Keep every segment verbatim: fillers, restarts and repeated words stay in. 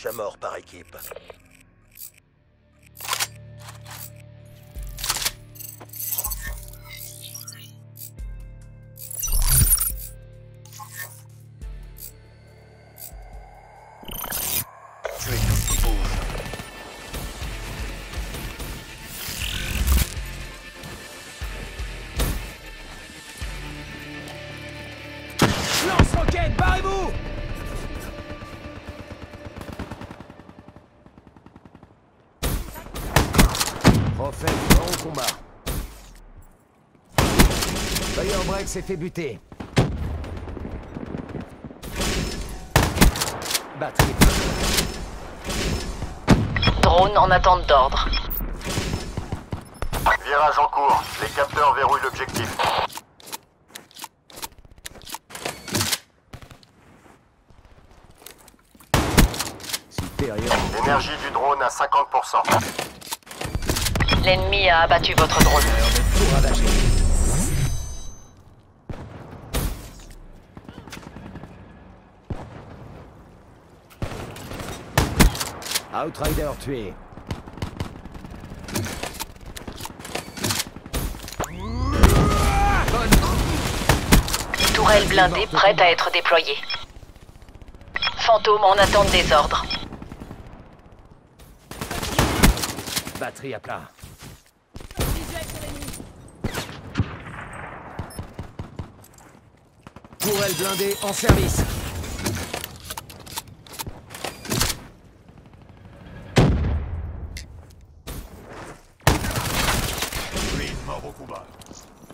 déjà mort par équipe. Tuez tout ce qui bouge. Lance-roquette, barrez-vous! Prophète, mort au combat. Firebreak s'est fait buter. Batterie. Drone en attente d'ordre. Virage en cours. Les capteurs verrouillent l'objectif. Supérieur. Énergie du drone à cinquante pour cent. L'ennemi a abattu votre drone. Tout ravagé. Outrider tué. Tourelle blindée prête à être déployée. Fantôme en attente des ordres. Batterie à plat. Tourelle blindée en service. Green mort au combat.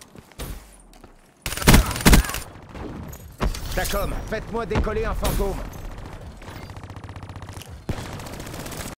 Tacom, faites-moi décoller un fantôme.